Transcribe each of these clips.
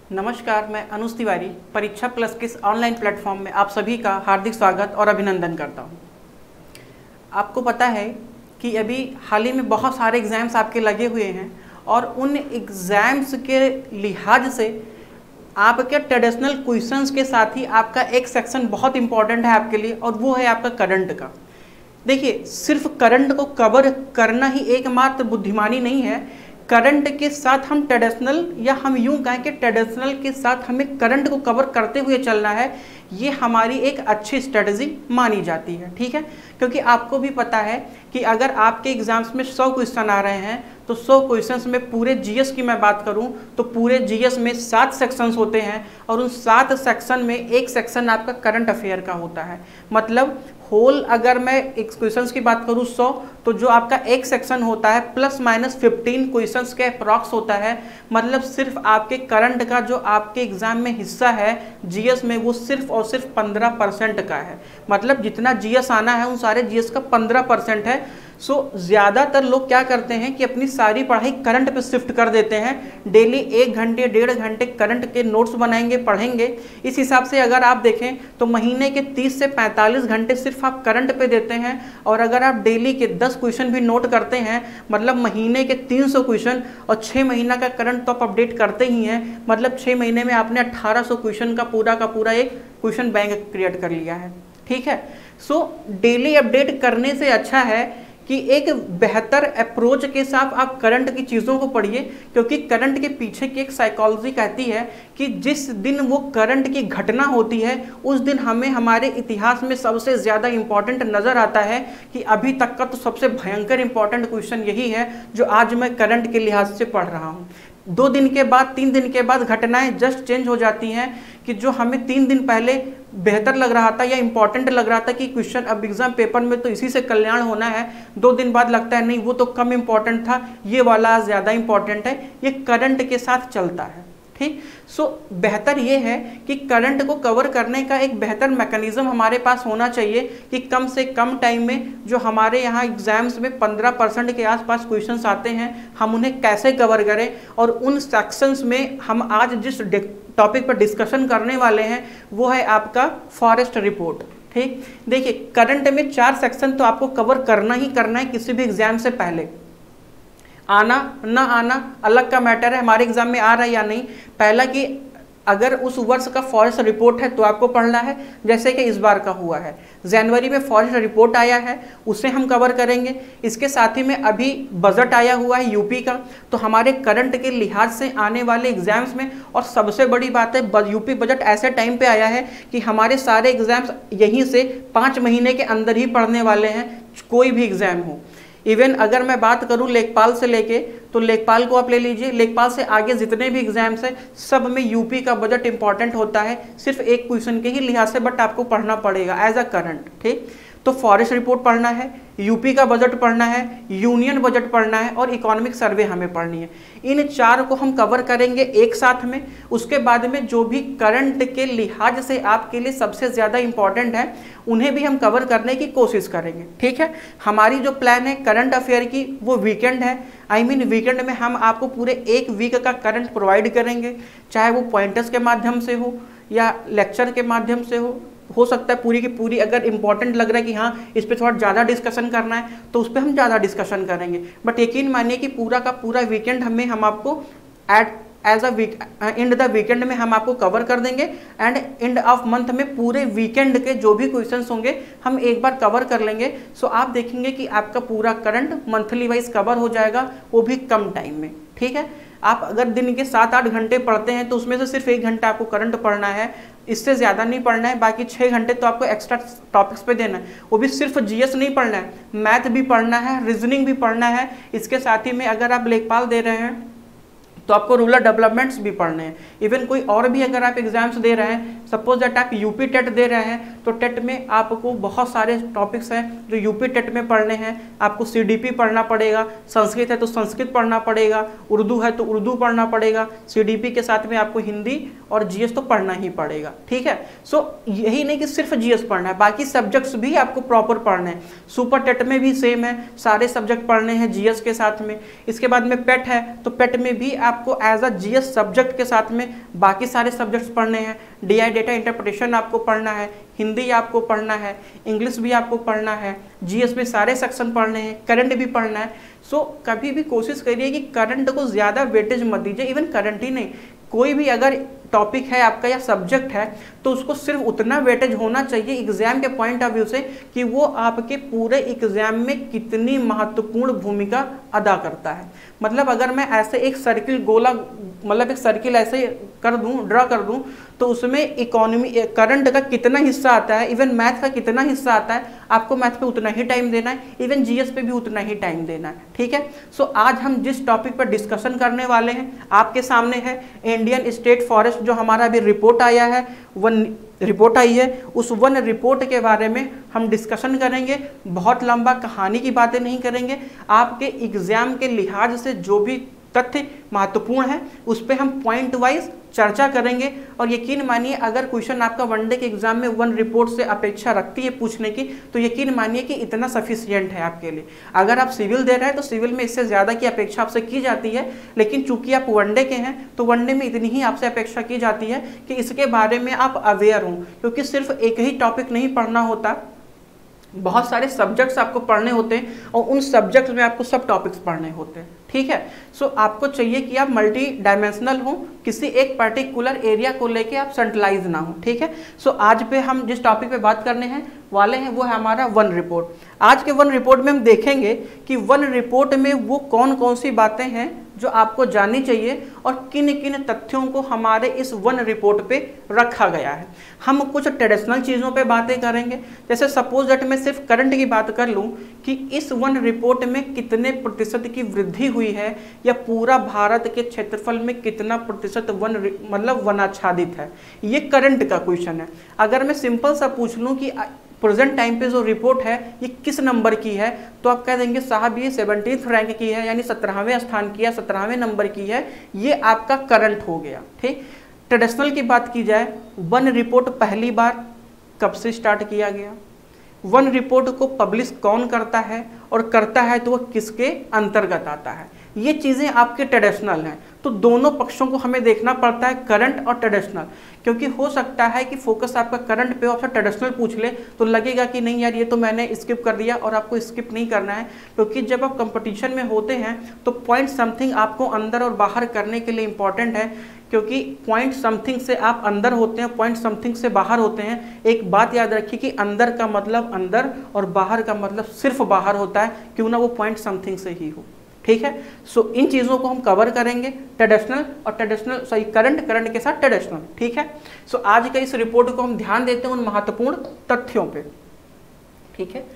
नमस्कार, मैं अनुज तिवारी परीक्षा प्लस के इस ऑनलाइन प्लेटफॉर्म में आप सभी का हार्दिक स्वागत और अभिनंदन करता हूं। आपको पता है कि अभी हाल ही में बहुत सारे एग्ज़ाम्स आपके लगे हुए हैं और उन एग्ज़ाम्स के लिहाज से आपके ट्रेडिशनल क्वेश्चंस के साथ ही आपका एक सेक्शन बहुत इंपॉर्टेंट है आपके लिए, और वो है आपका करंट का। देखिए, सिर्फ करंट को कवर करना ही एकमात्र बुद्धिमानी नहीं है। करंट के साथ हम ट्रेडिशनल, या हम यूं कहें कि ट्रेडिशनल के साथ हमें करंट को कवर करते हुए चलना है, ये हमारी एक अच्छी स्ट्रेटजी मानी जाती है। ठीक है, क्योंकि आपको भी पता है कि अगर आपके एग्जाम्स में 100 क्वेश्चन आ रहे हैं तो 100 क्वेश्चंस में पूरे जीएस की मैं बात करूं तो पूरे जीएस में 7 सेक्शंस होते हैं, और उन 7 सेक्शन में एक सेक्शन आपका करंट अफेयर का होता है। मतलब होल, अगर मैं एक क्वेश्चंस की बात करूं 100, तो जो आपका एक सेक्शन होता है प्लस माइनस 15 क्वेश्चंस के अप्रॉक्स होता है। मतलब सिर्फ आपके करंट का जो आपके एग्जाम में हिस्सा है जीएस में, वो सिर्फ और सिर्फ 15% का है। मतलब जितना जीएस आना है उन सारे जीएस का 15% है। सो ज़्यादातर लोग क्या करते हैं कि अपनी सारी पढ़ाई करंट पे शिफ्ट कर देते हैं। डेली 1 घंटे 1.5 घंटे करंट के नोट्स बनाएंगे, पढ़ेंगे। इस हिसाब से अगर आप देखें तो महीने के 30 से 45 घंटे सिर्फ आप करंट पे देते हैं, और अगर आप डेली के 10 क्वेश्चन भी नोट करते हैं, मतलब महीने के 300 क्वेश्चन, और 6 महीना का करंट तो आप अपडेट करते ही हैं। मतलब 6 महीने में आपने 1800 क्वेश्चन का पूरा एक क्वेश्चन बैंक क्रिएट कर लिया है। ठीक है, सो डेली अपडेट करने से अच्छा है कि एक बेहतर अप्रोच के साथ आप करंट की चीज़ों को पढ़िए, क्योंकि करंट के पीछे की एक साइकोलॉजी कहती है कि जिस दिन वो करंट की घटना होती है उस दिन हमें हमारे इतिहास में सबसे ज़्यादा इम्पॉर्टेंट नज़र आता है कि अभी तक का तो सबसे भयंकर इम्पॉर्टेंट क्वेश्चन यही है जो आज मैं करंट के लिहाज से पढ़ रहा हूँ। 2 दिन के बाद, 3 दिन के बाद घटनाएं जस्ट चेंज हो जाती हैं कि जो हमें 3 दिन पहले बेहतर लग रहा था या इंपॉर्टेंट लग रहा था कि क्वेश्चन अब एग्जाम पेपर में तो इसी से कल्याण होना है, 2 दिन बाद लगता है नहीं वो तो कम इंपॉर्टेंट था, ये वाला ज़्यादा इंपॉर्टेंट है। ये करंट के साथ चलता है। ठीक, सो बेहतर ये है कि करंट को कवर करने का एक बेहतर मैकेनिज्म हमारे पास होना चाहिए कि कम से कम टाइम में जो हमारे यहाँ एग्जाम्स में 15% के आसपास क्वेश्चंस आते हैं, हम उन्हें कैसे कवर करें। और उन सेक्शंस में हम आज जिस टॉपिक पर डिस्कशन करने वाले हैं वो है आपका फॉरेस्ट रिपोर्ट। ठीक, देखिए करंट में 4 सेक्शन तो आपको कवर करना ही करना है किसी भी एग्जाम से पहले। आना ना आना अलग का मैटर है, हमारे एग्जाम में आ रहा है या नहीं। पहला कि अगर उस वर्ष का फॉरेस्ट रिपोर्ट है तो आपको पढ़ना है, जैसे कि इस बार का हुआ है। जनवरी में फॉरेस्ट रिपोर्ट आया है, उसे हम कवर करेंगे। इसके साथ ही में अभी बजट आया हुआ है यूपी का, तो हमारे करंट के लिहाज से आने वाले एग्जाम्स में, और सबसे बड़ी बात है यूपी बजट ऐसे टाइम पे आया है कि हमारे सारे एग्जाम्स यहीं से 5 महीने के अंदर ही पढ़ने वाले हैं, कोई भी एग्जाम हो। इवन अगर मैं बात करूं लेखपाल से लेके, तो लेखपाल को आप ले लीजिए, लेखपाल से आगे जितने भी एग्जाम्स हैं सब में यूपी का बजट इंपॉर्टेंट होता है, सिर्फ एक क्वेश्चन के ही लिहाज से, बट आपको पढ़ना पड़ेगा एज अ करंट। ठीक, तो फॉरेस्ट रिपोर्ट पढ़ना है, यूपी का बजट पढ़ना है, यूनियन बजट पढ़ना है, और इकोनॉमिक सर्वे हमें पढ़नी है। इन 4 को हम कवर करेंगे एक साथ में। उसके बाद में जो भी करंट के लिहाज से आपके लिए सबसे ज़्यादा इंपॉर्टेंट है उन्हें भी हम कवर करने की कोशिश करेंगे। ठीक है, हमारी जो प्लान है करंट अफेयर की वो वीकेंड है। वीकेंड में हम आपको पूरे 1 वीक का करंट प्रोवाइड करेंगे, चाहे वो पॉइंटर्स के माध्यम से हो या लेक्चर के माध्यम से हो सकता है पूरी की पूरी, अगर इंपॉर्टेंट लग रहा है कि हाँ इस पर थोड़ा ज़्यादा डिस्कशन करना है तो उस पर हम ज़्यादा डिस्कशन करेंगे। बट यकीन मानिए कि पूरा का पूरा वीकेंड हम आपको as a weekend the weekend में हम आपको कवर कर देंगे, एंड एंड ऑफ मंथ में पूरे वीकेंड के जो भी क्वेश्चंस होंगे हम एक बार कवर कर लेंगे। सो आप देखेंगे कि आपका पूरा करंट मंथली वाइज कवर हो जाएगा, वो भी कम टाइम में। ठीक है, आप अगर दिन के 7-8 घंटे पढ़ते हैं तो उसमें से सिर्फ 1 घंटा आपको करंट पढ़ना है, इससे ज़्यादा नहीं पढ़ना है। बाकी 6 घंटे तो आपको एक्स्ट्रा टॉपिक्स पे देना है, वो भी सिर्फ जीएस नहीं पढ़ना है, मैथ भी पढ़ना है, रीजनिंग भी पढ़ना है। इसके साथ ही में अगर आप लेखपाल दे रहे हैं तो आपको रूरल डेवलपमेंट्स भी पढ़ने हैं। इवन कोई और भी अगर आप एग्जाम्स दे रहे हैं, सपोज दैट आप यूपी टेट दे रहे हैं, तो टेट में आपको बहुत सारे टॉपिक्स हैं जो यूपी टेट में पढ़ने हैं। आपको सीडीपी पढ़ना पड़ेगा, संस्कृत है तो संस्कृत पढ़ना पड़ेगा, उर्दू है तो उर्दू पढ़ना पड़ेगा, सीडीपी के साथ में आपको हिंदी और जीएस तो पढ़ना ही पड़ेगा। ठीक है, सो यही नहीं कि सिर्फ जीएस पढ़ना है, बाकी सब्जेक्ट्स भी आपको प्रॉपर पढ़ने हैं। सुपर टेट में भी सेम है, सारे सब्जेक्ट पढ़ने हैं जीएस के साथ में। इसके बाद में पेट है तो पेट में भी आप आपको एज अ जीएस सब्जेक्ट के साथ में बाकी सारे सब्जेक्ट्स पढ़ने हैं। डीआई डेटा इंटरप्रिटेशन आपको पढ़ना है, हिंदी आपको पढ़ना है, इंग्लिश भी आपको पढ़ना है, जीएस में सारे सेक्शन पढ़ने हैं, करंट भी पढ़ना है। सो कभी भी कोशिश करिए कि करंट को ज़्यादा वेटेज मत दीजिए। इवन करंट ही नहीं, कोई भी अगर टॉपिक है आपका या सब्जेक्ट है तो उसको सिर्फ उतना वेटेज होना चाहिए एग्जाम के पॉइंट ऑफ व्यू से कि वो आपके पूरे एग्जाम में कितनी महत्वपूर्ण भूमिका अदा करता है। मतलब अगर मैं ऐसे एक सर्किल गोला मतलब एक सर्किल ऐसे कर दूं, ड्रा कर दूं, तो उसमें इकोनॉमी करंट का कितना हिस्सा आता है, इवन मैथ का कितना हिस्सा आता है, आपको मैथ पे उतना ही टाइम देना है, इवन जीएस पे भी उतना ही टाइम देना है। ठीक है। सो आज हम जिस टॉपिक पर डिस्कशन करने वाले हैं आपके सामने है इंडियन स्टेट फॉरेस्ट, जो हमारा अभी रिपोर्ट आया है, वन रिपोर्ट आई है, उस वन रिपोर्ट के बारे में हम डिस्कशन करेंगे। बहुत लंबा कहानी की बातें नहीं करेंगे, आपके एग्जाम के लिहाज से जो भी तथ्य महत्वपूर्ण है उस पर हम पॉइंट वाइज चर्चा करेंगे। और यकीन मानिए अगर क्वेश्चन आपका वनडे के एग्जाम में वन रिपोर्ट से अपेक्षा रखती है पूछने की, तो यकीन मानिए कि इतना सफिशियंट है आपके लिए। अगर आप सिविल दे रहे हैं तो सिविल में इससे ज़्यादा की अपेक्षा आपसे की जाती है, लेकिन चूंकि आप वनडे के हैं तो वनडे में इतनी ही आपसे अपेक्षा की जाती है कि इसके बारे में आप अवेयर हों, क्योंकि सिर्फ एक ही टॉपिक नहीं पढ़ना होता, बहुत सारे सब्जेक्ट्स आपको पढ़ने होते हैं और उन सब्जेक्ट्स में आपको सब टॉपिक्स पढ़ने होते हैं। ठीक है। सो आपको चाहिए कि आप मल्टी डायमेंशनल हो, किसी एक पर्टिकुलर एरिया को लेके आप सेंट्रलाइज ना हो। ठीक है। सो आज पे हम जिस टॉपिक पे बात करने हैं वाले हैं वो है हमारा वन रिपोर्ट। आज के वन रिपोर्ट में हम देखेंगे कि वन रिपोर्ट में वो कौन कौन सी बातें हैं जो आपको जाननी चाहिए और किन किन तथ्यों को हमारे इस वन रिपोर्ट पे रखा गया है। हम कुछ ट्रेडिशनल चीज़ों पे बातें करेंगे, जैसे सपोज दैट मैं सिर्फ करंट की बात कर लूँ कि इस वन रिपोर्ट में कितने प्रतिशत की वृद्धि हुई है, या पूरा भारत के क्षेत्रफल में कितना प्रतिशत मतलब वनाच्छादित है। ये करंट का क्वेश्चन है। अगर मैं सिंपल सा पूछ लूँ कि प्रेजेंट टाइम पे जो रिपोर्ट है ये किस नंबर की है, तो आप कह देंगे साहब ये 17th रैंक की है, यानी 17वें स्थान की है, 17वें नंबर की है, ये आपका करंट हो गया। ठीक। ट्रेडिशनल की बात की जाए, वन रिपोर्ट पहली बार कब से स्टार्ट किया गया, वन रिपोर्ट को पब्लिश कौन करता है और करता है तो वह किसके अंतर्गत आता है, ये चीज़ें आपके ट्रेडिशनल हैं। तो दोनों पक्षों को हमें देखना पड़ता है, करंट और ट्रेडिशनल, क्योंकि हो सकता है कि फोकस आपका करंट पे आपसे ट्रेडिशनल पूछ ले तो लगेगा कि नहीं यार ये तो मैंने स्किप कर दिया, और आपको स्किप नहीं करना है, क्योंकि जब आप कंपटीशन में होते हैं तो पॉइंट समथिंग आपको अंदर और बाहर करने के लिए इंपॉर्टेंट है, क्योंकि पॉइंट समथिंग से आप अंदर होते हैं, पॉइंट समथिंग से बाहर होते हैं। एक बात याद रखिए कि अंदर का मतलब अंदर और बाहर का मतलब सिर्फ बाहर होता है, क्यों ना वो पॉइंट समथिंग से ही हो। ठीक है। सो इन चीज़ों को हम कवर करेंगे, ट्रेडिशनल और ट्रेडिशनल सॉरी करंट के साथ ट्रेडिशनल। ठीक है। सो आज के इस रिपोर्ट को हम ध्यान देते हैं उन महत्वपूर्ण तथ्यों पे। ठीक है।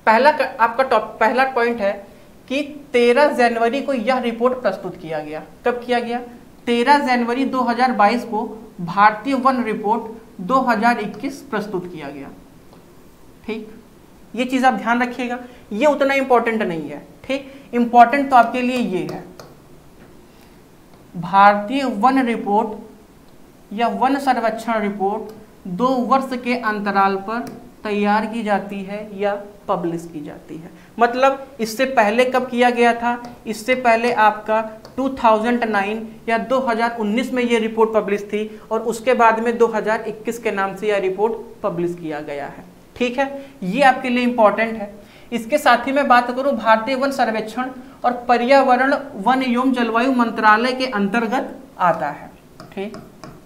पहला पॉइंट है कि 13 जनवरी को यह रिपोर्ट प्रस्तुत किया गया। कब किया गया? 13 जनवरी 2022 को भारतीय वन रिपोर्ट 2021 प्रस्तुत किया गया। ठीक, ये चीज़ आप ध्यान रखिएगा, ये उतना इंपॉर्टेंट नहीं है। ठीक, इंपॉर्टेंट तो आपके लिए ये है, भारतीय वन रिपोर्ट या वन सर्वेक्षण रिपोर्ट 2 वर्ष के अंतराल पर तैयार की जाती है या पब्लिश की जाती है। मतलब इससे पहले कब किया गया था? इससे पहले आपका 2009 या 2019 में ये रिपोर्ट पब्लिश थी, और उसके बाद में 2021 के नाम से यह रिपोर्ट पब्लिश किया गया है। ठीक है, ये आपके लिए इंपॉर्टेंट है। इसके साथ ही मैं बात करूं, भारतीय वन सर्वेक्षण और पर्यावरण वन एवं जलवायु मंत्रालय के अंतर्गत आता है। ठीक,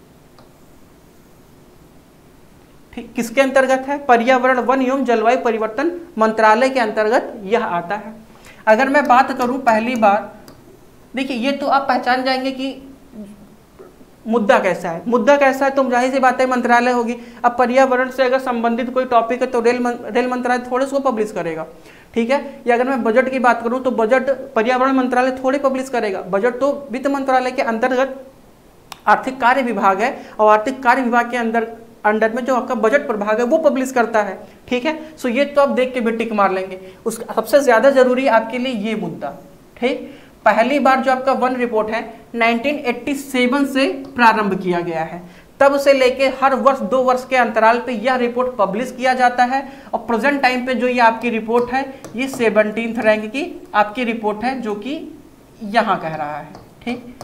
किसके अंतर्गत है? पर्यावरण वन एवं जलवायु परिवर्तन मंत्रालय के अंतर्गत यह आता है। अगर मैं बात करूं पहली बार, देखिए ये तो आप पहचान जाएंगे कि मुद्दा कैसा है। मुद्दा कैसा है तो जाहिर सी बात है मंत्रालय होगी। अब पर्यावरण से अगर संबंधित कोई टॉपिक है तो रेल मंत्रालय थोड़े उसको पब्लिश करेगा। ठीक है, या अगर मैं बजट की बात करूं तो बजट पर्यावरण मंत्रालय थोड़े पब्लिश करेगा। बजट तो वित्त मंत्रालय के अंतर्गत आर्थिक कार्य विभाग है, और आर्थिक कार्य विभाग के अंडर में जो आपका बजट प्रभाग है वो पब्लिश करता है। ठीक है, सो ये तो आप देख के भी टिक मार लेंगे। उस सबसे ज्यादा जरूरी आपके लिए ये मुद्दा। ठीक, पहली बार जो आपका वन रिपोर्ट है 1987 से प्रारंभ किया गया है। तब से लेके हर वर्ष 2 वर्ष के अंतराल पे यह रिपोर्ट पब्लिश किया जाता है, और प्रेजेंट टाइम पे जो ये आपकी रिपोर्ट है ये 17th रैंक की आपकी रिपोर्ट है, जो कि यहाँ कह रहा है। ठीक,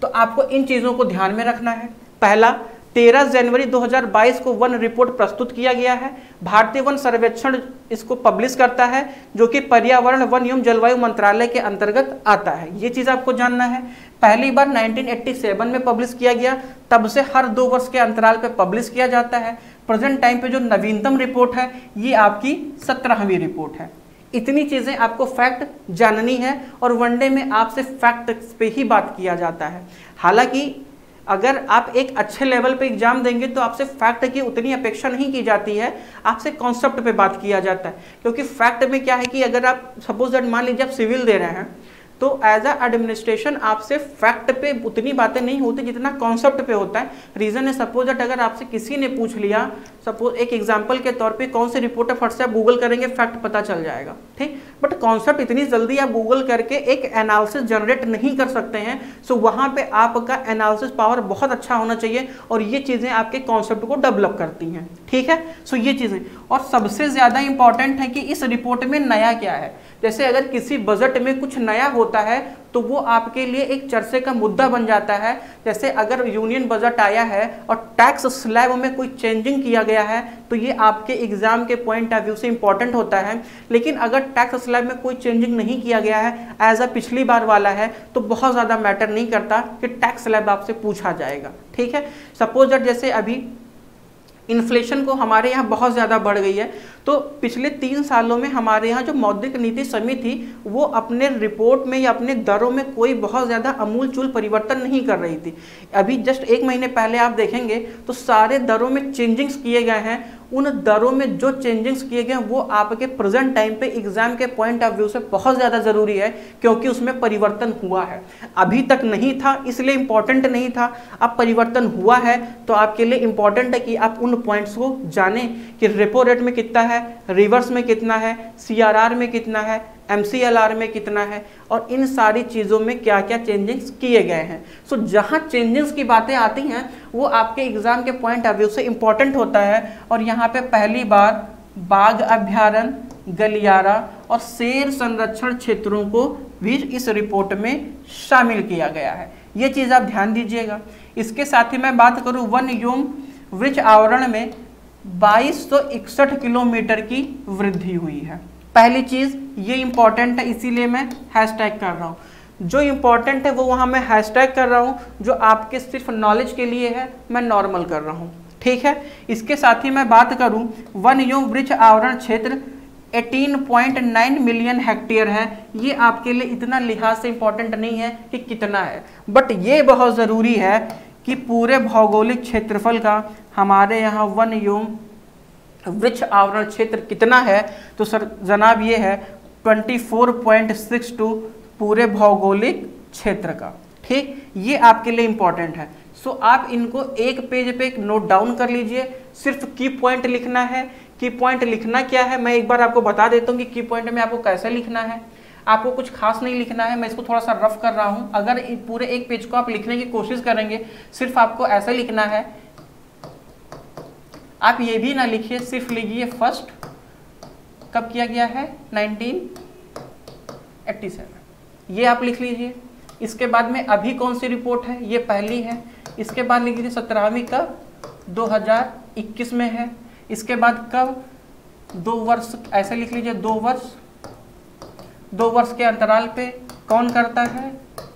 तो आपको इन चीज़ों को ध्यान में रखना है। पहला, 13 जनवरी 2022 को वन रिपोर्ट प्रस्तुत किया गया है। भारतीय वन सर्वेक्षण इसको पब्लिश करता है, जो कि पर्यावरण, वन एवं जलवायु मंत्रालय के अंतर्गत आता है। ये चीज़ आपको जानना है। पहली बार 1987 में पब्लिश किया गया, तब से हर 2 वर्ष के अंतराल पे पब्लिश किया जाता है। प्रेजेंट टाइम पे जो नवीनतम रिपोर्ट है ये आपकी 17वीं रिपोर्ट है। इतनी चीज़ें आपको फैक्ट जाननी है और वनडे में आपसे फैक्ट पे ही बात किया जाता है। हालांकि अगर आप एक अच्छे लेवल पे एग्जाम देंगे तो आपसे फैक्ट की उतनी अपेक्षा नहीं की जाती है, आपसे कॉन्सेप्ट पे बात किया जाता है। क्योंकि फैक्ट में क्या है कि अगर आप सपोज दैट मान लीजिए आप सिविल दे रहे हैं, तो एज अ एडमिनिस्ट्रेशन आपसे फैक्ट पे उतनी बातें नहीं होती जितना कॉन्सेप्ट पे होता है। रीज़न है, सपोज दैट अगर आपसे किसी ने पूछ लिया, सपोज एक एग्जांपल के तौर पे कौन सी रिपोर्ट है, फट से आप गूगल करेंगे, फैक्ट पता चल जाएगा, ठीक। बट कॉन्सेप्ट इतनी जल्दी आप गूगल करके एक एनालिसिस जनरेट नहीं कर सकते हैं। सो वहाँ पे आपका एनालिसिस पावर बहुत अच्छा होना चाहिए और ये चीज़ें आपके कॉन्सेप्ट को डेवलप करती हैं, ठीक है। सो ये चीज़ें, और सबसे ज़्यादा इंपॉर्टेंट है कि इस रिपोर्ट में नया क्या है। जैसे अगर किसी बजट में कुछ नया होता है तो वो आपके लिए एक चर्चे का मुद्दा बन जाता है। जैसे अगर यूनियन बजट आया है और टैक्स स्लैब में कोई चेंजिंग किया गया है तो ये आपके एग्जाम के पॉइंट ऑफ व्यू से इंपॉर्टेंट होता है। लेकिन अगर टैक्स स्लैब में कोई चेंजिंग नहीं किया गया है, एज अ पिछली बार वाला है, तो बहुत ज़्यादा मैटर नहीं करता कि टैक्स स्लैब आपसे पूछा जाएगा, ठीक है। सपोज दैट जैसे अभी इन्फ्लेशन को हमारे यहाँ बहुत ज़्यादा बढ़ गई है, तो पिछले 3 सालों में हमारे यहाँ जो मौद्रिक नीति समिति थी वो अपने रिपोर्ट में या अपने दरों में कोई बहुत ज़्यादा अमूलचूल परिवर्तन नहीं कर रही थी। अभी जस्ट 1 महीने पहले आप देखेंगे तो सारे दरों में चेंजिंग्स किए गए हैं। उन दरों में जो चेंजिंग्स किए गए हैं वो आपके प्रेजेंट टाइम पे एग्जाम के पॉइंट ऑफ व्यू से बहुत ज़्यादा ज़रूरी है, क्योंकि उसमें परिवर्तन हुआ है। अभी तक नहीं था इसलिए इम्पॉर्टेंट नहीं था, अब परिवर्तन हुआ है तो आपके लिए इम्पॉर्टेंट है कि आप उन पॉइंट्स को जानें कि रेपो रेट में कितना है, रिवर्स में कितना है, CRR में कितना है, MCLR में कितना है, और इन सारी चीज़ों में क्या क्या चेंजिंग्स किए गए हैं। सो जहाँ चेंजिंग्स की बातें आती हैं वो आपके एग्जाम के पॉइंट ऑफ व्यू से इम्पॉर्टेंट होता है। और यहाँ पे पहली बार बाघ अभ्यारण्य, गलियारा और शेर संरक्षण क्षेत्रों को भी इस रिपोर्ट में शामिल किया गया है। ये चीज़ आप ध्यान दीजिएगा। इसके साथ ही मैं बात करूँ वन एवं वृक्ष आवरण में 2261 किलोमीटर की वृद्धि हुई है। पहली चीज़ ये इंपॉर्टेंट है, इसीलिए मैं हैशटैग कर रहा हूँ। जो इंपॉर्टेंट है वो वहाँ मैं हैशटैग कर रहा हूँ, जो आपके सिर्फ नॉलेज के लिए है मैं नॉर्मल कर रहा हूँ, ठीक है। इसके साथ ही मैं बात करूँ वन एवं वृक्ष आवरण क्षेत्र 18.9 मिलियन हेक्टेयर है। ये आपके लिए इतना लिहाज से इंपॉर्टेंट नहीं है कि कितना है, बट ये बहुत ज़रूरी है कि पूरे भौगोलिक क्षेत्रफल का हमारे यहाँ वन एवं वृक्ष आवरण क्षेत्र कितना है। तो सर जनाब ये है 24.62 पूरे भौगोलिक क्षेत्र का, ठीक। ये आपके लिए इंपॉर्टेंट है। सो आप इनको एक पेज पे नोट डाउन कर लीजिए। सिर्फ की पॉइंट लिखना है। की पॉइंट लिखना क्या है मैं एक बार आपको बता देता हूँ कि की पॉइंट में आपको कैसे लिखना है। आपको कुछ खास नहीं लिखना है, मैं इसको थोड़ा सा रफ कर रहा हूँ। अगर पूरे एक पेज को आप लिखने की कोशिश करेंगे, सिर्फ आपको ऐसे लिखना है। आप ये भी ना लिखिए, सिर्फ लिखिए फर्स्ट कब किया गया है 1987, ये आप लिख लीजिए। इसके बाद में अभी कौन सी रिपोर्ट है, ये पहली है। इसके बाद लिख लीजिए 17वीं कब 2021 में है। इसके बाद कब 2 वर्ष, ऐसे लिख लीजिए 2 वर्ष। 2 वर्ष के अंतराल पे कौन करता है,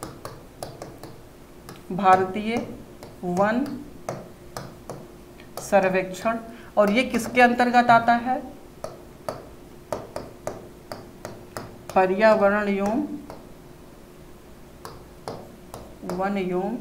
भारतीय वन सर्वेक्षण। और ये किसके अंतर्गत आता है, पर्यावरण एवं वन एवं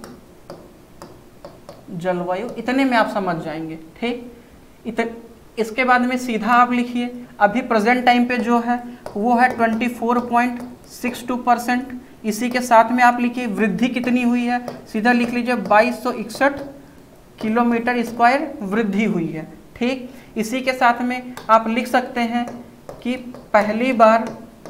जलवायु। इतने में आप समझ जाएंगे, ठीक। इसके बाद में सीधा आप लिखिए अभी प्रेजेंट टाइम पे जो है वो है 24.62%। इसी के साथ में आप लिखिए वृद्धि कितनी हुई है, सीधा लिख लीजिए 2261 किलोमीटर स्क्वायर वृद्धि हुई है, ठीक। इसी के साथ में आप लिख सकते हैं कि पहली बार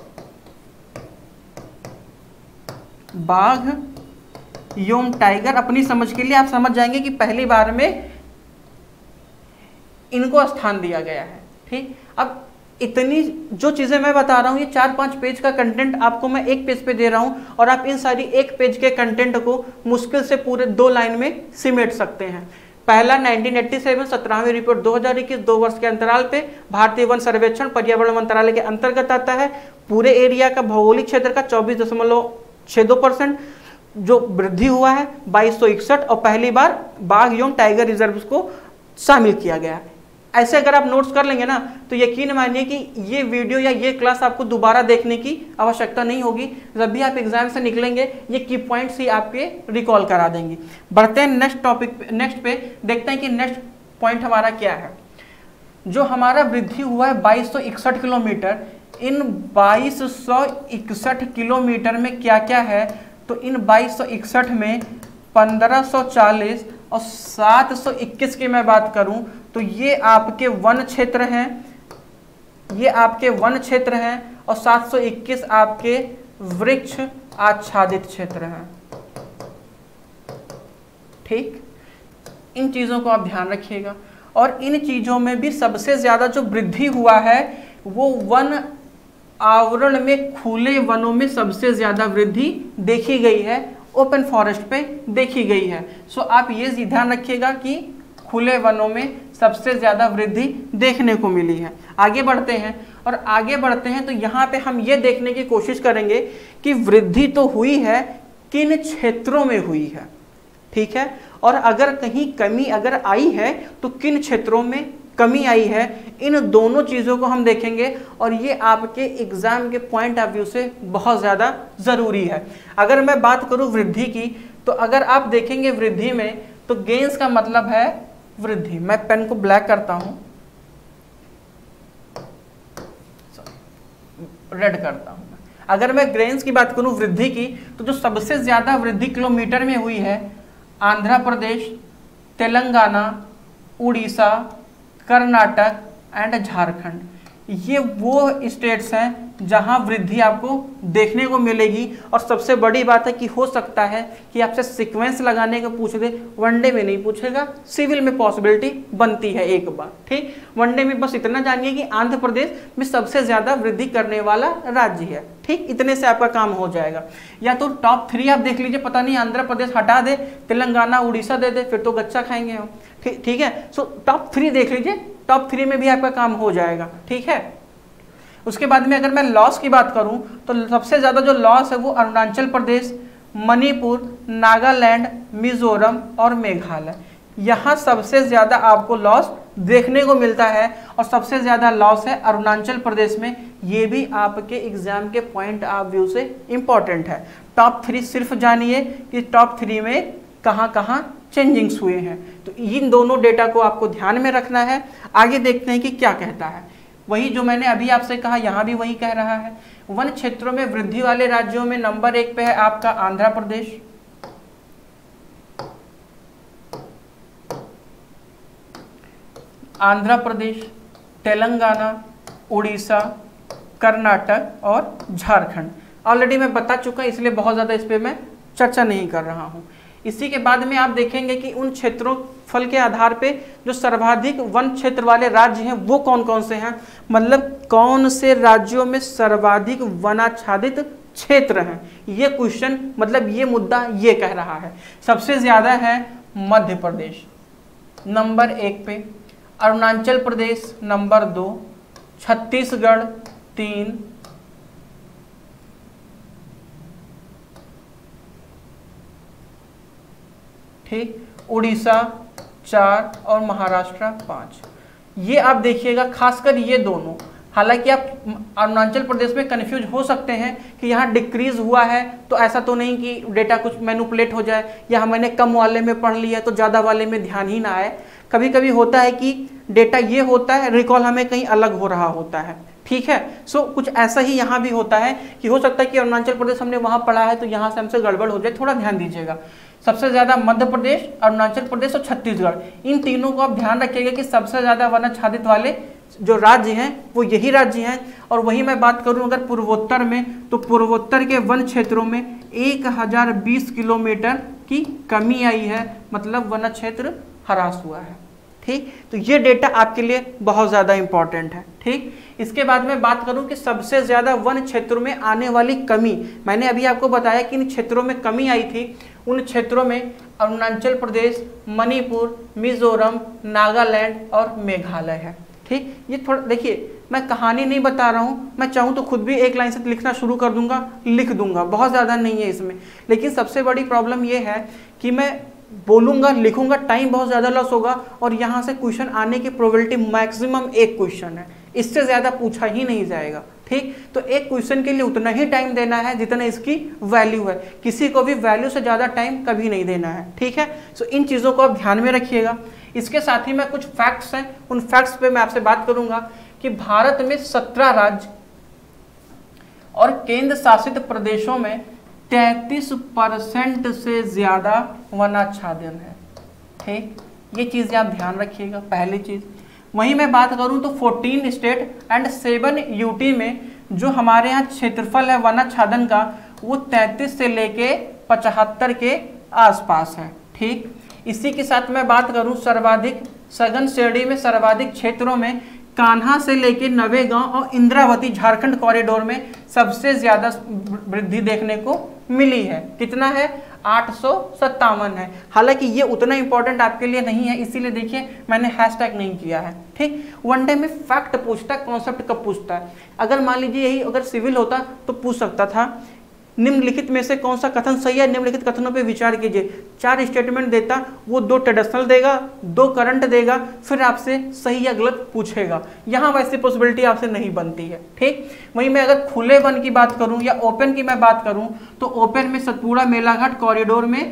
बाघ एवं टाइगर, अपनी समझ के लिए आप समझ जाएंगे कि पहली बार में इनको स्थान दिया गया है, ठीक। अब इतनी जो चीज़ें मैं बता रहा हूँ ये 4-5 पेज का कंटेंट आपको मैं एक पेज पे दे रहा हूँ और आप इन सारी एक पेज के कंटेंट को मुश्किल से पूरे 2 लाइन में सिमेट सकते हैं। पहला 1987 17वीं रिपोर्ट 2021 2 वर्ष के अंतराल पे भारतीय वन सर्वेक्षण पर्यावरण मंत्रालय के अंतर्गत आता है। पूरे एरिया का भौगोलिक क्षेत्र का 24.62% जो वृद्धि हुआ है 2261 और पहली बार बाघ एवं टाइगर रिजर्व को शामिल किया गया है। ऐसे अगर आप नोट्स कर लेंगे ना तो यकीन मानिए कि ये वीडियो या ये क्लास आपको दोबारा देखने की आवश्यकता नहीं होगी। जब भी आप एग्जाम से निकलेंगे ये की पॉइंट्स ही आपके रिकॉल करा देंगी। बढ़ते हैं नेक्स्ट टॉपिक पे, नेक्स्ट पे देखते हैं कि नेक्स्ट पॉइंट हमारा क्या है। जो हमारा वृद्धि हुआ है 2261 किलोमीटर, इन 2261 किलोमीटर में क्या क्या है, तो इन 2261 में 1540 और 721 की मैं बात करूं तो ये आपके वन क्षेत्र हैं, ये आपके वन क्षेत्र हैं और 721 आपके वृक्ष आच्छादित क्षेत्र हैं। ठीक, इन चीज़ों को आप ध्यान रखिएगा। और इन चीज़ों में भी सबसे ज़्यादा जो वृद्धि हुआ है वो वन आवरण में, खुले वनों में सबसे ज़्यादा वृद्धि देखी गई है, ओपन फॉरेस्ट पे देखी गई है। सो आप ये ध्यान रखिएगा कि खुले वनों में सबसे ज़्यादा वृद्धि देखने को मिली है। आगे बढ़ते हैं और आगे बढ़ते हैं तो यहाँ पे हम ये देखने की कोशिश करेंगे कि वृद्धि तो हुई है, किन क्षेत्रों में हुई है। ठीक है, और अगर कहीं कमी अगर आई है तो किन क्षेत्रों में कमी आई है, इन दोनों चीज़ों को हम देखेंगे और ये आपके एग्जाम के पॉइंट ऑफ व्यू से बहुत ज़्यादा ज़रूरी है। अगर मैं बात करूँ वृद्धि की तो अगर आप देखेंगे वृद्धि में तो गेन्स का मतलब है वृद्धि। मैं पेन को ब्लैक करता हूँ, रेड करता हूँ। अगर मैं गेन्स की बात करूँ वृद्धि की तो जो सबसे ज़्यादा वृद्धि किलोमीटर में हुई है आंध्र प्रदेश, तेलंगाना, उड़ीसा, कर्नाटक एंड झारखंड, ये वो स्टेट्स हैं जहां वृद्धि आपको देखने को मिलेगी। और सबसे बड़ी बात है कि हो सकता है कि आपसे सीक्वेंस लगाने का पूछ दे, वनडे में नहीं पूछेगा, सिविल में पॉसिबिलिटी बनती है एक बार। ठीक, वनडे में बस इतना जानिए कि आंध्र प्रदेश में सबसे ज़्यादा वृद्धि करने वाला राज्य है। ठीक, इतने से आपका काम हो जाएगा। या तो टॉप 3 आप देख लीजिए, पता नहीं आंध्र प्रदेश हटा दे, तेलंगाना उड़ीसा दे दे, फिर तो गच्चा खाएंगे हम। ठीक है, सो टॉप 3 देख लीजिए, टॉप 3 में भी आपका काम हो जाएगा। ठीक है, उसके बाद में अगर मैं लॉस की बात करूं तो सबसे ज़्यादा जो लॉस है वो अरुणाचल प्रदेश, मणिपुर, नागालैंड, मिजोरम और मेघालय, यहाँ सबसे ज़्यादा आपको लॉस देखने को मिलता है। और सबसे ज़्यादा लॉस है अरुणाचल प्रदेश में। ये भी आपके एग्जाम के पॉइंट ऑफ व्यू से इम्पॉर्टेंट है। टॉप 3 सिर्फ जानिए कि टॉप 3 में कहाँ कहाँ चेंजिंग्स हुए हैं। तो इन दोनों डेटा को आपको ध्यान में रखना है। आगे देखते हैं कि क्या कहता है। वही जो मैंने अभी आपसे कहा, यहाँ भी वही कह रहा है। वन क्षेत्रों में वृद्धि वाले राज्यों में नंबर 1 पे है आपका आंध्र प्रदेश, तेलंगाना, उड़ीसा, कर्नाटक और झारखंड। ऑलरेडी मैं बता चुका, इसलिए बहुत ज़्यादा इस पर मैं चर्चा नहीं कर रहा हूँ। इसी के बाद में आप देखेंगे कि उन क्षेत्रों फल के आधार पे जो सर्वाधिक वन क्षेत्र वाले राज्य हैं वो कौन कौन से हैं, मतलब कौन से राज्यों में सर्वाधिक वनाच्छादित क्षेत्र हैं। ये क्वेश्चन, मतलब ये मुद्दा ये कह रहा है। सबसे ज़्यादा है मध्य प्रदेश नंबर 1 पे, अरुणाचल प्रदेश नंबर 2, छत्तीसगढ़ 3, ठीक, उड़ीसा 4 और महाराष्ट्र 5। ये आप देखिएगा, खासकर ये दोनों। हालांकि आप अरुणाचल प्रदेश में कंफ्यूज हो सकते हैं कि यहाँ डिक्रीज हुआ है, तो ऐसा तो नहीं कि डेटा कुछ मैनिपुलेट हो जाए या मैंने कम वाले में पढ़ लिया तो ज़्यादा वाले में ध्यान ही ना आए। कभी कभी होता है कि डेटा ये होता है, रिकॉल हमें कहीं अलग हो रहा होता है। ठीक है, सो कुछ ऐसा ही यहाँ भी होता है कि हो सकता है कि अरुणाचल प्रदेश हमने वहाँ पढ़ा है तो यहाँ से हमसे गड़बड़ हो जाए, थोड़ा ध्यान दीजिएगा। सबसे ज़्यादा मध्य प्रदेश, अरुणाचल प्रदेश और छत्तीसगढ़, इन तीनों को आप ध्यान रखिएगा कि सबसे ज़्यादा वनाच्छादित वाले जो राज्य हैं वो यही राज्य हैं। और वही मैं बात करूं अगर पूर्वोत्तर में, तो पूर्वोत्तर के वन क्षेत्रों में 1020 किलोमीटर की कमी आई है, मतलब वन क्षेत्र ह्रास हुआ है। ठीक, तो ये डेटा आपके लिए बहुत ज़्यादा इंपॉर्टेंट है। ठीक। इसके बाद मैं बात करूं कि सबसे ज़्यादा वन क्षेत्रों में आने वाली कमी, मैंने अभी आपको बताया कि इन क्षेत्रों में कमी आई थी। उन क्षेत्रों में अरुणाचल प्रदेश, मणिपुर, मिजोरम, नागालैंड और मेघालय है। ठीक, ये थोड़ा देखिए, मैं कहानी नहीं बता रहा हूँ, मैं चाहूँ तो खुद भी एक लाइन से लिखना शुरू कर दूंगा, लिख दूंगा, बहुत ज़्यादा नहीं है इसमें। लेकिन सबसे बड़ी प्रॉब्लम ये है कि मैं बोलूँगा, लिखूंगा, टाइम बहुत ज़्यादा लॉस होगा और यहाँ से क्वेश्चन आने की प्रोबेबिलिटी मैक्सिमम एक क्वेश्चन है, इससे ज़्यादा पूछा ही नहीं जाएगा। ठीक, तो एक क्वेश्चन के लिए उतना ही टाइम देना है जितना इसकी वैल्यू है, किसी को भी वैल्यू से ज़्यादा टाइम कभी नहीं देना है। ठीक है, सो इन चीज़ों को आप ध्यान में रखिएगा। इसके साथ ही मैं कुछ फैक्ट्स हैं, उन फैक्ट्स पे मैं आपसे बात करूंगा कि भारत में 17 राज्य और केंद्र शासित प्रदेशों में 33% से ज़्यादा वनाच्छादन है। ठीक, ये चीज़ें आप ध्यान रखिएगा, पहली चीज़। वहीं मैं बात करूं तो 14 स्टेट एंड 7 यूटी में जो हमारे यहाँ क्षेत्रफल है वनाच्छादन का, वो 33 से लेके 75 के आसपास है। ठीक, इसी के साथ मैं बात करूं सर्वाधिक सघन श्रेणी में सर्वाधिक क्षेत्रों में कान्हा से लेके नवेगांव और इंद्रावती झारखंड कॉरिडोर में सबसे ज्यादा वृद्धि देखने को मिली है। कितना है? 857 है। हालांकि ये उतना इंपॉर्टेंट आपके लिए नहीं है, इसीलिए देखिए मैंने हैशटैग नहीं किया है। ठीक, वनडे में फैक्ट पूछता है, कॉन्सेप्ट कब पूछता है? अगर मान लीजिए यही अगर सिविल होता तो पूछ सकता था निम्नलिखित में से कौन सा कथन सही है, निम्नलिखित कथनों पे विचार कीजिए। 4 स्टेटमेंट देता, वो 2 ट्रेडिशनल देगा, 2 करंट देगा, फिर आपसे सही या गलत पूछेगा। यहाँ वैसी पॉसिबिलिटी आपसे नहीं बनती है। ठीक, वहीं मैं अगर खुले वन की बात करूँ या ओपन की मैं बात करूँ तो ओपन में सतपुड़ा मेलाघाट कॉरिडोर में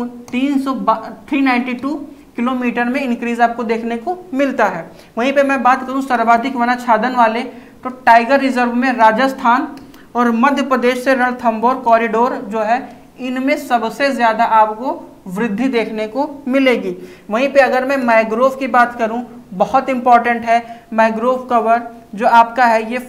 392 किलोमीटर में इंक्रीज आपको देखने को मिलता है। वहीं पे मैं बात करूँ सर्वाधिक वनाच्छादन वाले तो टाइगर रिजर्व में राजस्थान और मध्य प्रदेश से रणथंभौर कॉरिडोर जो है, इनमें सबसे ज़्यादा आपको वृद्धि देखने को मिलेगी। वहीं पे अगर मैं मैंग्रोव की बात करूं, बहुत इंपॉर्टेंट है मैंग्रोव कवर जो आपका है, ये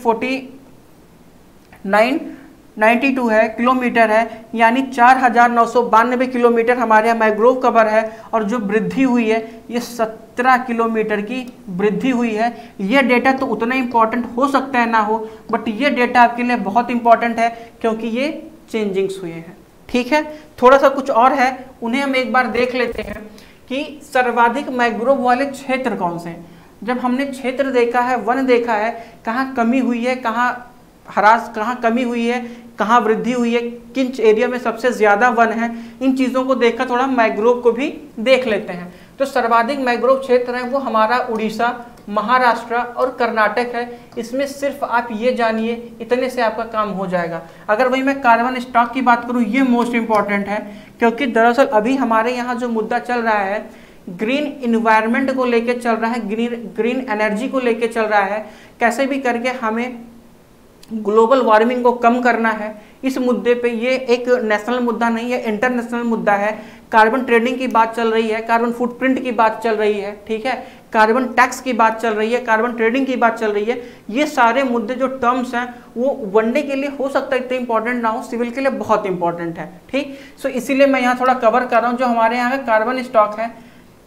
92 है किलोमीटर है, यानी 4992 किलोमीटर हमारे यहाँ मैंग्रोव कवर है। और जो वृद्धि हुई है ये 17 किलोमीटर की वृद्धि हुई है। ये डेटा तो उतना इंपॉर्टेंट हो सकता है ना हो, बट ये डेटा आपके लिए बहुत इंपॉर्टेंट है क्योंकि ये चेंजिंग्स हुए हैं। ठीक है, थोड़ा सा कुछ और है, उन्हें हम एक बार देख लेते हैं कि सर्वाधिक मैंग्रोव वाले क्षेत्र कौन से हैं। जब हमने क्षेत्र देखा है, वन देखा है, कहाँ कमी हुई है, कहाँ ह्रास, कहाँ कमी हुई है, कहाँ वृद्धि हुई है, किन एरिया में सबसे ज़्यादा वन है, इन चीज़ों को देखकर थोड़ा मैंग्रोव को भी देख लेते हैं। तो सर्वाधिक मैंग्रोव क्षेत्र है वो हमारा उड़ीसा, महाराष्ट्र और कर्नाटक है। इसमें सिर्फ आप ये जानिए, इतने से आपका काम हो जाएगा। अगर वही मैं कार्बन स्टॉक की बात करूँ, ये मोस्ट इंपॉर्टेंट है क्योंकि दरअसल अभी हमारे यहाँ जो मुद्दा चल रहा है ग्रीन इन्वायरमेंट को लेके चल रहा है, ग्रीन एनर्जी को लेके चल रहा है, कैसे भी करके हमें ग्लोबल वार्मिंग को कम करना है। इस मुद्दे पे ये एक नेशनल मुद्दा नहीं है, इंटरनेशनल मुद्दा है। कार्बन ट्रेडिंग की बात चल रही है, कार्बन फुटप्रिंट की बात चल रही है, ठीक है, कार्बन टैक्स की बात चल रही है, कार्बन ट्रेडिंग की बात चल रही है। ये सारे मुद्दे जो टर्म्स हैं वो वनडे के लिए हो सकता है इतने इंपॉर्टेंट ना हो, सिविल के लिए बहुत इंपॉर्टेंट है। ठीक, सो इसीलिए मैं यहाँ थोड़ा कवर कर रहा हूँ। जो हमारे यहाँ का कार्बन स्टॉक है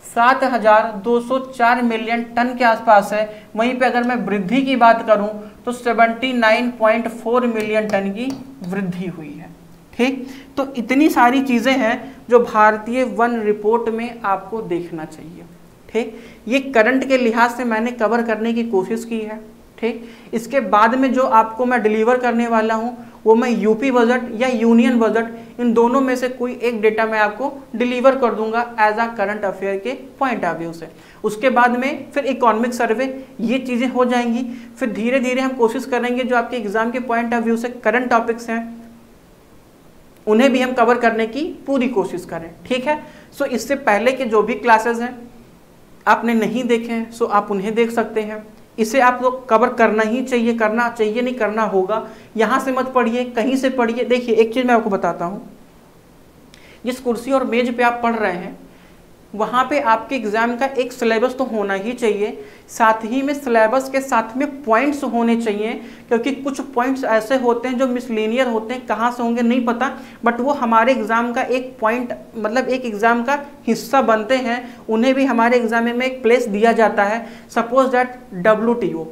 7,204 मिलियन टन के आसपास है। वहीं पे अगर मैं वृद्धि की बात करूं तो 79.4 मिलियन टन की वृद्धि हुई है। ठीक, तो इतनी सारी चीज़ें हैं जो भारतीय वन रिपोर्ट में आपको देखना चाहिए। ठीक, ये करंट के लिहाज से मैंने कवर करने की कोशिश की है। ठीक, इसके बाद में जो आपको मैं डिलीवर करने वाला हूँ वो मैं यूपी बजट या यूनियन बजट, इन दोनों में से कोई एक डेटा मैं आपको डिलीवर कर दूंगा एज आ करंट अफेयर के पॉइंट ऑफ व्यू से। उसके बाद में फिर इकोनॉमिक सर्वे, ये चीज़ें हो जाएंगी। फिर धीरे धीरे हम कोशिश करेंगे जो आपके एग्जाम के पॉइंट ऑफ व्यू से करंट टॉपिक्स हैं उन्हें भी हम कवर करने की पूरी कोशिश करें। ठीक है, सो इससे पहले के जो भी क्लासेस हैं आपने नहीं देखे हैं सो आप उन्हें देख सकते हैं। इसे आप लोग कवर करना ही चाहिए, करना चाहिए नहीं करना होगा। यहाँ से मत पढ़िए, कहीं से पढ़िए। देखिए एक चीज़ मैं आपको बताता हूँ, जिस कुर्सी और मेज पे आप पढ़ रहे हैं वहाँ पे आपके एग्जाम का एक सिलेबस तो होना ही चाहिए, साथ ही में सिलेबस के साथ में पॉइंट्स होने चाहिए, क्योंकि कुछ पॉइंट्स ऐसे होते हैं जो मिसलीनियर होते हैं, कहाँ से होंगे नहीं पता, बट वो हमारे एग्जाम का एक पॉइंट मतलब एक एग्जाम का हिस्सा बनते हैं। उन्हें भी हमारे एग्जाम में एक प्लेस दिया जाता है। सपोज दैट WTO,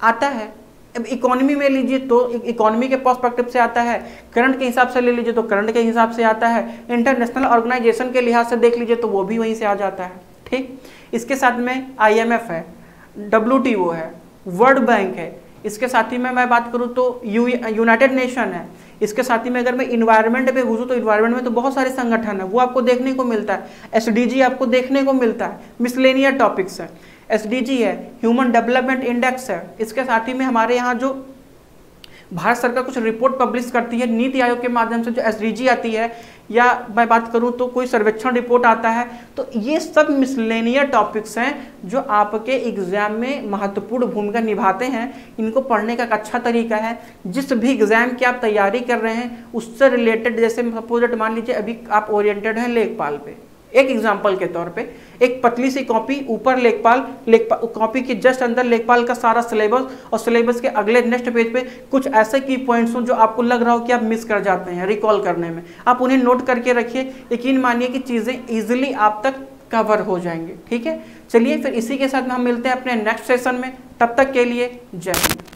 आता है। अब इकोनॉमी में लीजिए तो इकोनॉमी के पर्सपेक्टिव से आता है, करंट के हिसाब से ले लीजिए तो करंट के हिसाब से आता है, इंटरनेशनल ऑर्गेनाइजेशन के लिहाज से देख लीजिए तो वो भी वहीं से आ जाता है। ठीक, इसके साथ में IMF है, WTO है, वर्ल्ड बैंक है, इसके साथ ही में मैं बात करूँ तो यूनाइटेड नेशन है, इसके साथ ही में अगर मैं इन्वायरमेंट पे घुसूँ तो इन्वायरमेंट में तो बहुत सारे संगठन है, वो आपको देखने को मिलता है। SDG आपको देखने को मिलता है, मिसलेनियर टॉपिक्स है, SDG है, ह्यूमन डेवलपमेंट इंडेक्स है। इसके साथ ही में हमारे यहाँ जो भारत सरकार कुछ रिपोर्ट पब्लिश करती है नीति आयोग के माध्यम से, जो SDG आती है, या मैं बात करूं तो कोई सर्वेक्षण रिपोर्ट आता है। तो ये सब मिसलेनियर टॉपिक्स हैं जो आपके एग्जाम में महत्वपूर्ण भूमिका निभाते हैं। इनको पढ़ने का एक अच्छा तरीका है, जिस भी एग्जाम की आप तैयारी कर रहे हैं उससे रिलेटेड, जैसे सपोज मान लीजिए अभी आप ओरिएंटेड हैं लेखपाल पे, एक एग्जाम्पल के तौर पे एक पतली सी कॉपी, ऊपर लेखपाल कॉपी के जस्ट अंदर लेखपाल का सारा सिलेबस, और सिलेबस के अगले नेक्स्ट पेज पे कुछ ऐसे की पॉइंट्स हों जो आपको लग रहा हो कि आप मिस कर जाते हैं रिकॉल करने में, आप उन्हें नोट करके रखिए। यकीन मानिए कि चीज़ें ईजिली आप तक कवर हो जाएंगे। ठीक है, चलिए फिर इसी के साथ हम मिलते हैं अपने नेक्स्ट सेशन में। तब तक के लिए जय हिंद।